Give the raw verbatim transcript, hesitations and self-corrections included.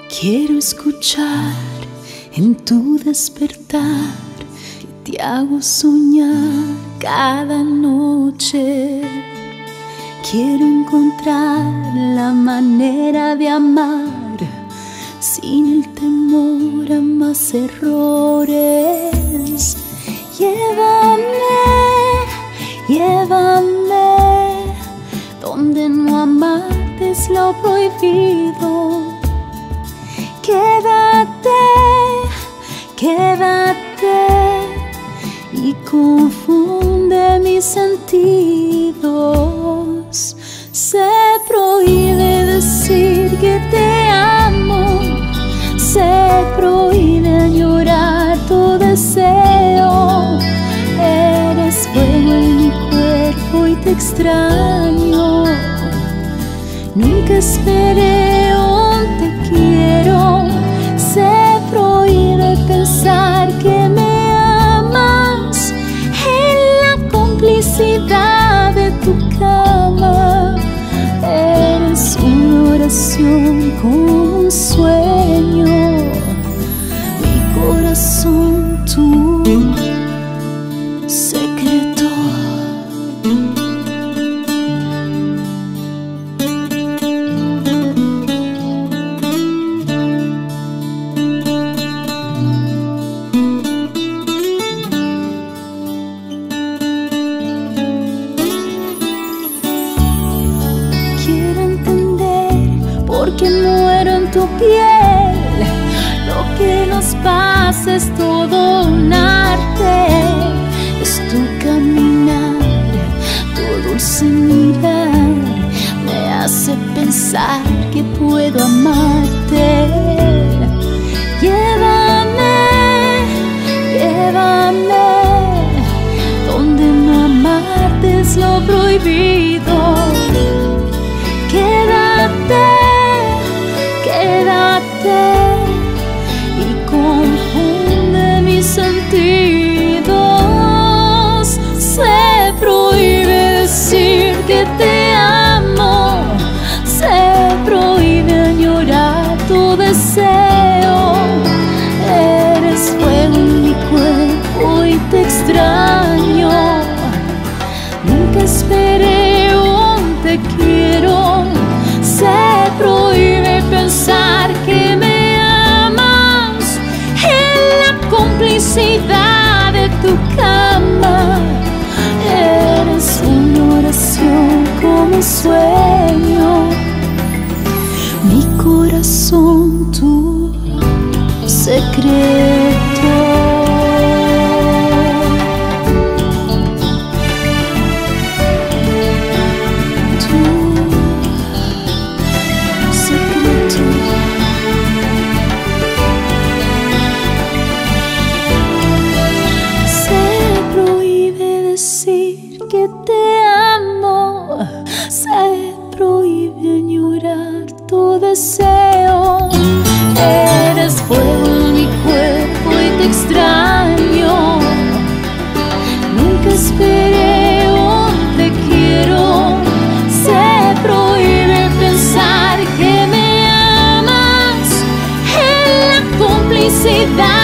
Quiero escuchar en tu despertar que te hago soñar cada noche. Quiero encontrar la manera de amar sin el temor a más errores. Llévame, llévame donde no amarte es lo prohibido. Quédate, quédate y confunde mis sentidos. Se prohíbe decir que te amo, se prohíbe añorar tu deseo. Eres fuego en mi cuerpo y te extraño. Nunca esperé un te quiero. Se prohíbe pensar que me amas en la complicidad de tu cama. Eres una oración con un sueño. Mi corazón, tu secreto. Porque muero en tu piel. Lo que nos pasa es todo un arte. Es tu caminar, tu dulce mirar, me hace pensar que puedo amarte. Llévame, llévame donde no amarte es lo prohibido. Quédate, quédate y confunde mis sentidos. Se prohíbe decir que te amo, se prohíbe añorar tu deseo. Eres fuego en mi cuerpo y te extraño. Nunca esperé un te quiero. Se prohíbe pensar que me amas en la complicidad de tu cama. Eres una oración como un sueño. Mi corazón, tu secreto. Que te amo, se prohíbe añorar tu deseo. Eres fuego en mi cuerpo y te extraño. Nunca esperé un te quiero. Se prohíbe pensar que me amas en la complicidad